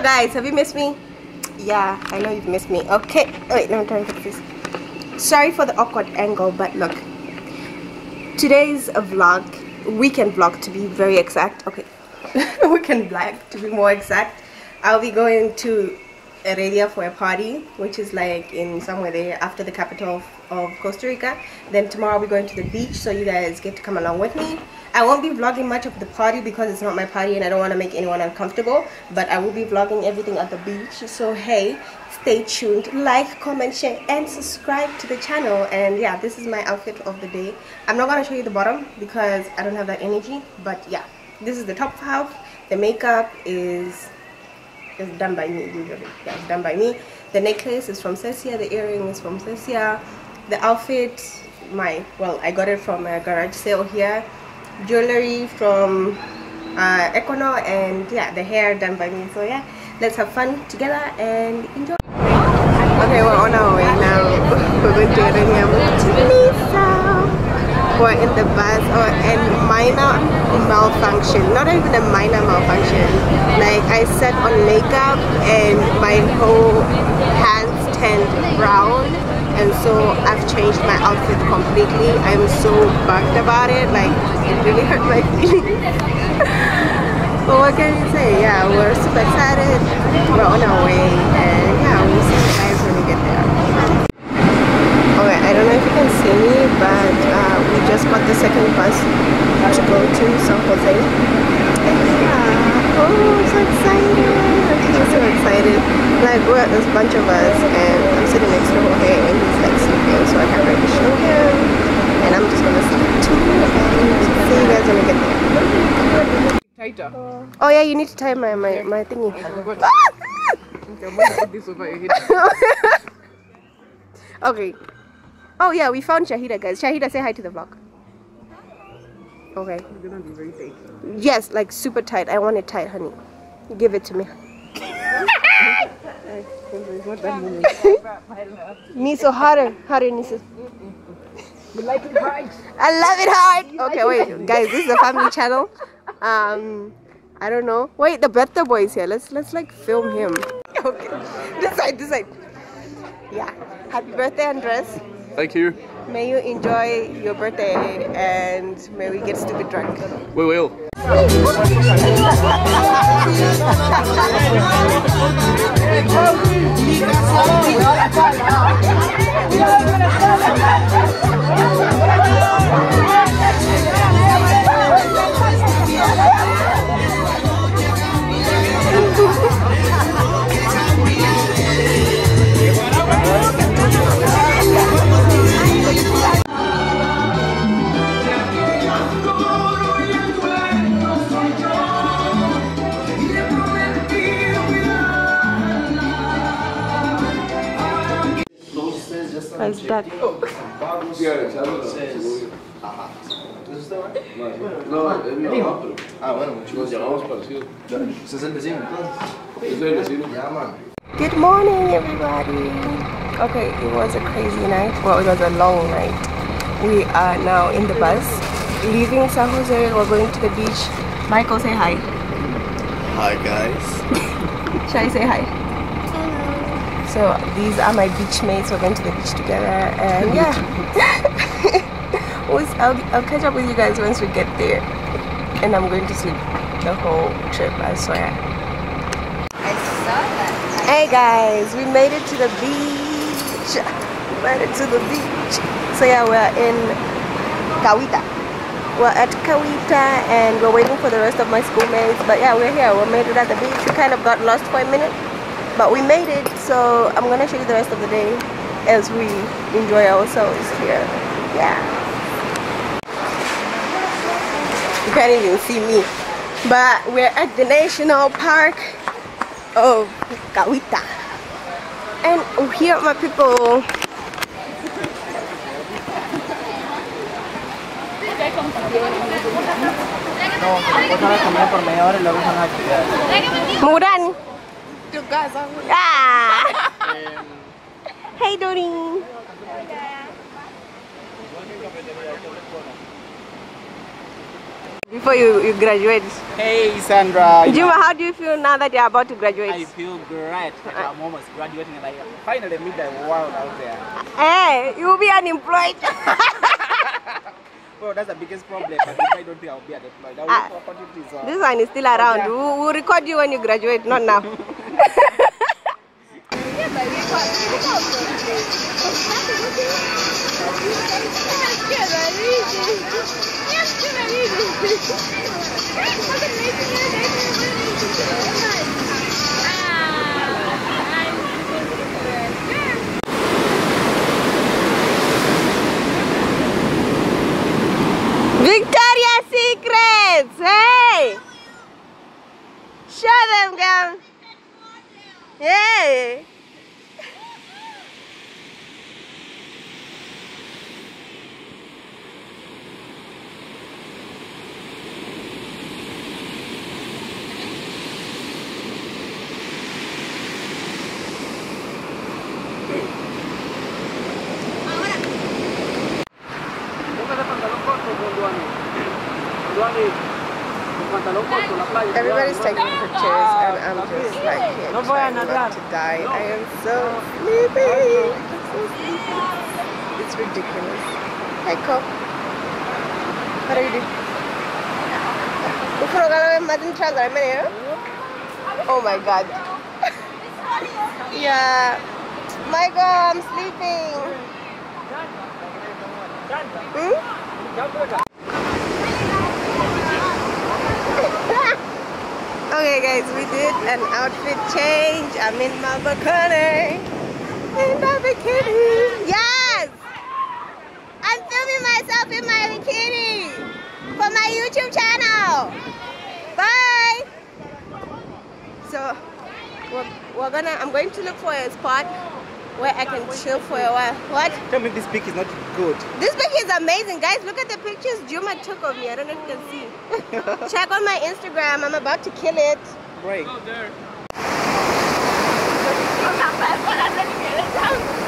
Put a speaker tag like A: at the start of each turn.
A: guys, have you missed me? Yeah, I know you've missed me. Okay, wait, let me try to fix this. Sorry for the awkward angle, but look, today's a vlog, weekend vlog to be very exact. Okay, weekend vlog to be more exact. I'll be going to Heredia for a party, which is like in somewhere there after the capital of Costa Rica. Then tomorrow we're going to the beach, so you guys get to come along with me. I won't be vlogging much of the party because it's not my party and I don't want to make anyone uncomfortable, but I will be vlogging everything at the beach. So hey, stay tuned, like, comment, share and subscribe to the channel. And yeah, this is my outfit of the day. I'm not going to show you the bottom because I don't have that energy, but yeah, this is the top half. The makeup is done by me usually. Yeah, it's done by me. The necklace is from Cecia, the earring is from Cecia. The outfit, I got it from a garage sale here. Jewelry from Econo, and yeah, the hair done by me. So yeah, let's have fun together and enjoy. Okay, we're on our way now. We're going to Heredia to Lisa. We're in the bus, or in minor malfunction. Not even a minor malfunction. Like I set on makeup and my whole hands turned brown. And so I've changed my outfit completely. I'm so bugged about it, like it really hurt my feelings. But what can you say? Yeah, we're super excited. We're on our way, and yeah, we'll see you guys when we get there. Okay, I don't know if you can see me, but we just got the second bus to go to San Jose. And yeah, oh, I'm so excited. I'm so excited. Like, there's a bunch of us, and I'm sitting next to Jorge, and he's like sleeping, so I can't really show him. And I'm just gonna sleep too, and see you guys when we get there.
B: Tighter.
A: Oh yeah, you need to tie my thingy. Okay. Oh yeah, we found Shahida, guys. Shahida, say hi to the vlog. Okay.
B: It's gonna be very tight.
A: Yes, like super tight. I want it tight, honey. Give it to me. Niso, harder, Niso.
B: You like it hard?
A: I love it hard. Okay, wait, guys, this is a family channel. I don't know. Wait, the birthday boy is here. Let's like film him. Okay, this side. Yeah. Happy birthday, Andres.
C: Thank you.
A: May you enjoy your birthday and may we get stupid drunk.
C: We will.
A: How's that? Good morning, everybody. Okay, it was a crazy night. Well, it was a long night. We are now in the bus, leaving San Jose. We're going to the beach. Michael, say hi.
C: Hi guys.
A: Shall I say hi? So these are my beach mates. We're going to the beach together, and yeah, I'll catch up with you guys once we get there. And I'm going to sleep the whole trip, I swear.
D: I saw that.
A: Hey guys, we made it to the beach. We made it to the beach. So yeah, we're in Cahuita. We're at Cahuita, and we're waiting for the rest of my schoolmates. But yeah, we're here. We made it at the beach. We kind of got lost for a minute, but we made it. So I'm gonna show you the rest of the day as we enjoy ourselves here. Yeah, you can't even see me, but we're at the national park of Cahuita, and here are my people. Muran. Ah. Hey, Doreen. Before you graduate?
E: Hey Sandra.
A: Juma, how do you feel now that you're about to graduate?
E: I feel great that I'm almost graduating and I finally meet the world out there.
A: Hey, you'll be unemployed.
E: Well, that's the biggest problem, but if I don't think I'll be unemployed, I'll look for opportunities.
A: This one is still around.
E: Yeah.
A: We'll record you when you graduate, not now. Victoria's Secrets! Hey! Show them, girl! Hey! Everybody's taking pictures and I'm just like here trying not to die. I am so sleepy. It's ridiculous. Hey, Coke. What are you doing? Oh my god. Yeah. Michael, I'm sleeping. Okay guys, we did an outfit change. I'm in my bikini. In my bikini. Yes! I'm filming myself in my bikini for my YouTube channel. Bye! So I'm going to look for a spot where I can chill for a while. What?
E: Tell me this pic is not good.
A: This pic is amazing, guys. Look at the pictures Juma took of me. I don't know if you can see. Check on my Instagram. I'm about to kill it.
E: Break.
B: Go there.